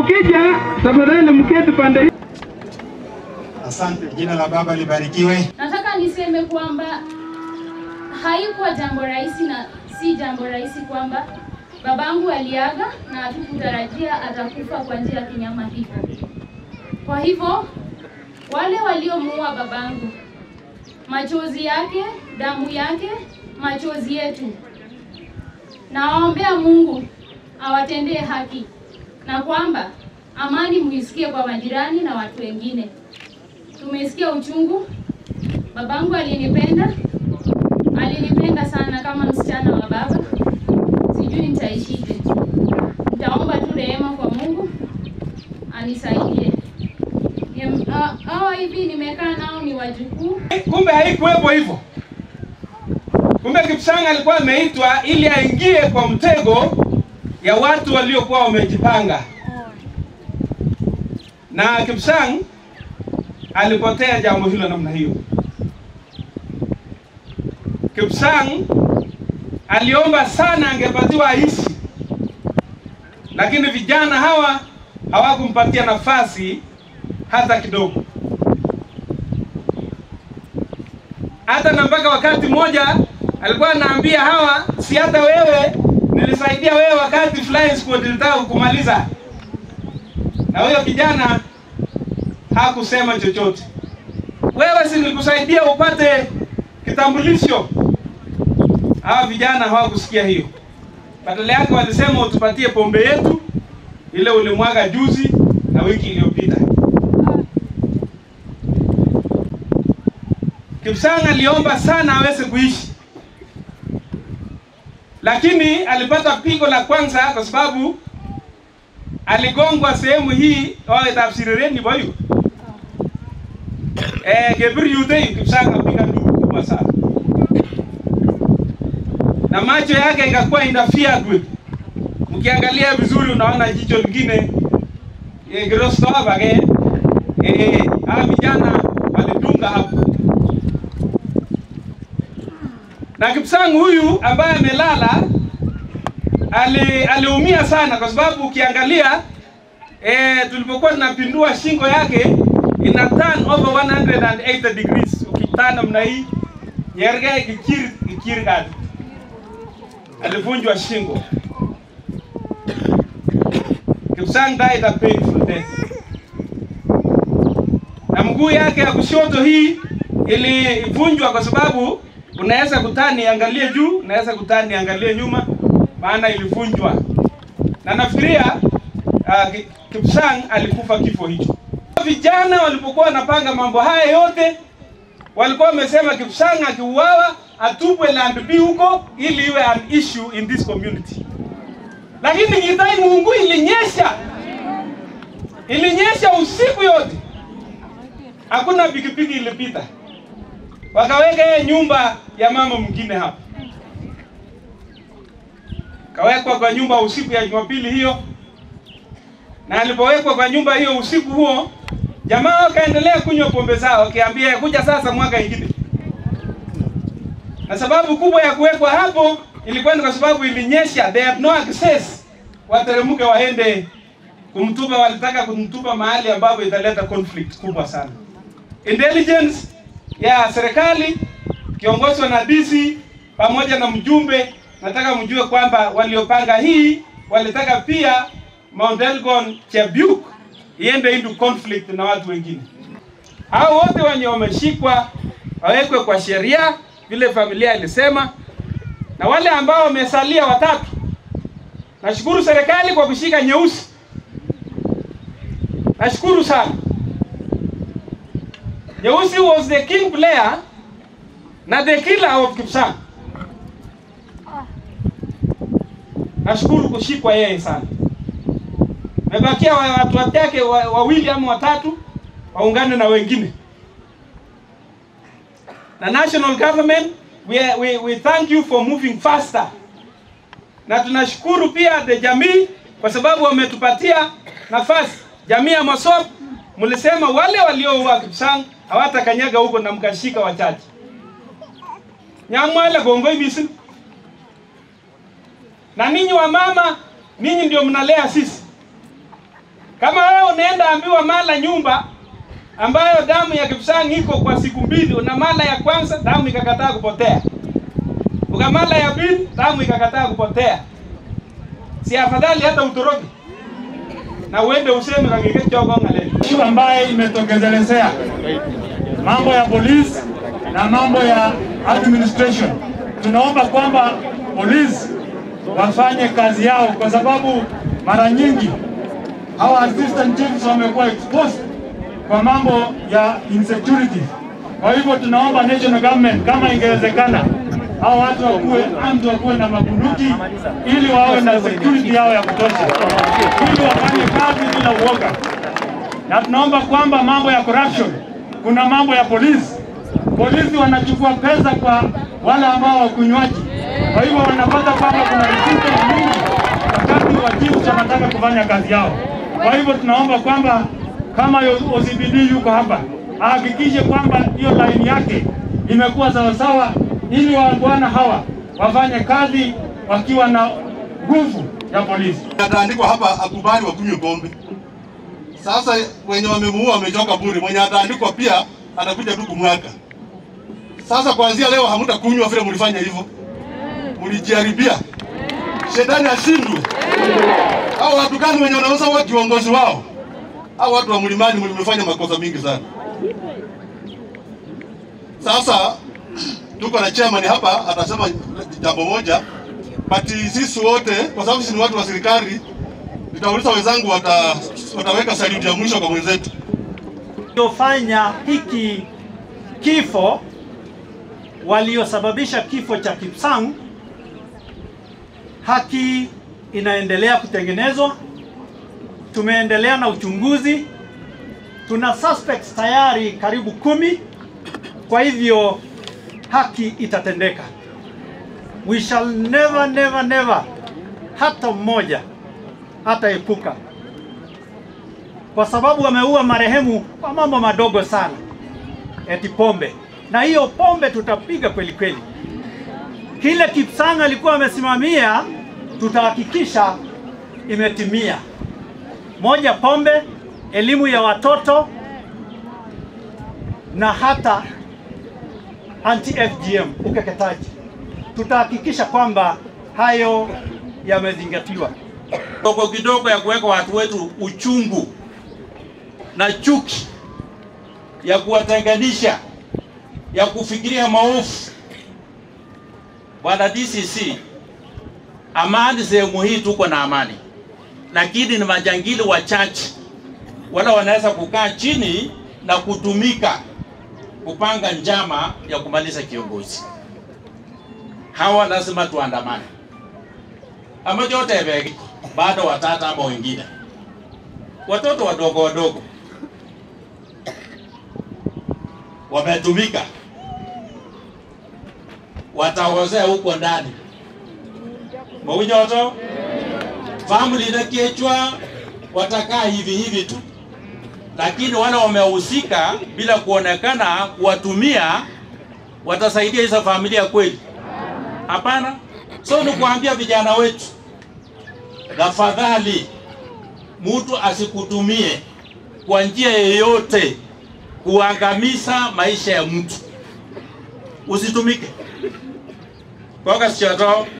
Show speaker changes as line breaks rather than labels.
mkija tafadhali mketi pande.
Asante, jina la Baba libarikiwe.
Nataka niseme kwamba haikuwa jambo rahisi na si jambo rahisi kwamba babangu aliaga na hatukutarajia atakufa kwa njia ya kinyama hivyo. Kwa hivyo wale waliomuua babangu, machozi yake, damu yake, machozi yetu, nawaombea Mungu awatendee haki na kwamba amani muisikie kwa majirani na watu wengine. Tumesikia uchungu. Babangu alinipenda sana kama msichana wa baba. Sijui nitaishije. Nitaomba tu rehema kwa Mungu anisaidie. Hawa hivi nimekaa nao ni wajukuu.
Kumbe haikuwepo hivyo. Kumbe Kipsang alikuwa ameitwa ili aingie kwa mtego ya watu waliokuwa wamejipanga. Na Kipsang alipotea jambo hilo namna hiyo. Kipsang aliomba sana angepatiwa aishi. Lakini vijana hawa hawakumpatia nafasi hata kidogo. Hata na mpaka wakati mmoja alikuwa anaambia hawa, si hata wewe nilisaidia wewe wakati flying squad nilitaka kukumaliza. Na huyo kijana hakusema chochote. Wewe si nilikusaidia upate kitambulisho. Hawa vijana hawakusikia hiyo. Badala yake walisema utupatie pombe yetu ile ulimwaga juzi na wiki iliyopita. Kipsang aliomba sana aweze kuishi. Lakini alipata pigo la kwanza kwa sababu aligongwa sehemu hii au tafsireni bayu. Gebir yude Kipsang apiga ndugu kubwa sana. Na macho yake ikakuwa interfered with. Mkiangalia vizuri unaona jicho lingine grosso hapa hawa vijana walidunga hapo. Na Kipsang huyu ambaye amelala aliumia sana kwa sababu ukiangalia tulipokuwa tunapindua shingo yake ina turn over 180 degrees. Ukitana mna hii yerge ikirigadi. Alivunjwa shingo. Kipsang died a painful death. Na mguu yake ya kushoto hii ilivunjwa kwa sababu unaweza kutani angalie juu, unaweza kutani angalie nyuma, maana ilivunjwa. Na nafikiria Kipsang alikufa kifo hicho. Vijana walipokuwa wanapanga mambo haya yote walikuwa wamesema Kipsang akiuawa atupwe land B huko ili iwe an issue in this community. Lakini Githai Mungu ilinyesha usiku yote. Hakuna pikipiki ilipita. Wakaweka nyumba ya mama mwingine hapa. Kawekwa kwa nyumba usiku ya Jumapili hiyo. Na alipowekwa kwa nyumba hiyo usiku huo, jamaa wakaendelea kunywa pombe zao wakiambia kuja sasa mwaka ingine. Na sababu kubwa ya kuwekwa hapo ilikuwa ni kwa sababu ilinyesha, they had no access. Wateremke waende kumtupa, walitaka kumtupa mahali ambapo italeta conflict kubwa sana. Intelligence ya serikali kiongozwa na DC pamoja na mjumbe, nataka mjue kwamba waliopanga hii walitaka pia Mount Elgon chepyuk iende into conflict na watu wengine. Hao wote wenye wameshikwa wawekwe kwa sheria vile familia ilisema, na wale ambao wamesalia watatu, nashukuru serikali kwa kushika Nyeusi. Nashukuru sana. Nyeusi was the king player na the killer of Kipsang. Nashukuru kushikwa yeye sana. Mebakia watu wake wawili ama watatu waungane na wengine. Na national government, we thank you for moving faster. Na tunashukuru pia the jamii kwa sababu wametupatia nafasi. Jamii ya Mosop mlisema wale walioua Kipsang hawatakanyaga huko na mkashika wachache. Nyamwala gongoi bisi. Na ninyi wa mama, ninyi ndio mnalea sisi. Kama wewe unaenda ambiwa mala nyumba ambayo damu ya Kipsang iko kwa siku 2, una mala ya kwanza damu ikakataa kupotea, ukamala ya pili damu ikakataa kupotea, si afadhali hata utoroke na uende useme kangeke choko ngale.
Issue ambaye imetokezelezea mambo ya polisi na mambo ya administration, tunaomba kwamba polisi wafanye kazi yao, kwa sababu mara nyingi hawa assistant chiefs wamekuwa exposed kwa mambo ya insecurity. Kwa hivyo tunaomba national government kama ingewezekana hao watu wakuwe na mabunduki ili wawe na security yao ya kutosha, ili wafanye kazi bila uoga. Na tunaomba kwamba mambo ya corruption, kuna mambo ya polisi wanachukua pesa kwa wale ambao wakunywaji. Kwa hivyo wanapata kwamba kuna recruitment mingi wakati wa chiefs wanataka kufanya kazi yao. Kwa hivyo tunaomba kwamba kama OCPD yuko hapa, ahakikishe kwamba hiyo line yake imekuwa sawasawa, ili wabwana hawa wafanye kazi wakiwa na nguvu ya polisi.
Ataandikwa hapa akubali wakunywe pombe. Sasa wenye wamemuua wamechoka bure, mwenye ataandikwa pia atakuja tu kumwaka. Sasa kuanzia leo hamtakunywa vile mlifanya hivyo. Mlijiharibia. Shetani ashindwe. Hao watu gani wenye wanaweza kuwa kiongozi wao? Hao watu wa mlimani mlimefanya makosa mingi sana. Sasa tuko na chairman hapa atasema jambo moja, but sisi wote kwa sababu sisi ni watu wa serikali, nitauliza wenzangu wataweka salute ya mwisho kwa mwenzetu.
Waliofanya hiki kifo, waliosababisha kifo cha Kipsang, haki inaendelea kutengenezwa. Tumeendelea na uchunguzi, tuna suspects tayari karibu 10. Kwa hivyo haki itatendeka. We shall never hata mmoja hata epuka, kwa sababu wameua marehemu kwa mambo madogo sana, eti pombe. Na hiyo pombe tutapiga kweli kweli. Kile Kipsang alikuwa amesimamia tutahakikisha imetimia. Moja, pombe, elimu ya watoto na hata anti-FGM, ukeketaji. Tutahakikisha kwamba hayo yamezingatiwa.
Kidogo kidogo ya kuweka watu wetu uchungu na chuki, ya kuwatenganisha, ya kufikiria maovu. Bwana DCC, amani sehemu hii tuko na amani, lakini ni majangili wachache wala wanaweza kukaa chini na kutumika kupanga njama ya kumaliza kiongozi. Hawa lazima tuandamane. Ama jote ebegi bado watata ama wengine. Watoto wadogo wametumika, wataozea huko ndani. Maujoto family na kichwa watakaa hivi tu, lakini wale wamehusika bila kuonekana kuwatumia watasaidia hizo familia kweli? Hapana. So ni kuambia vijana wetu, tafadhali mtu asikutumie kwa njia yoyote kuangamiza maisha ya mtu. Usitumike. Kwa kasi chato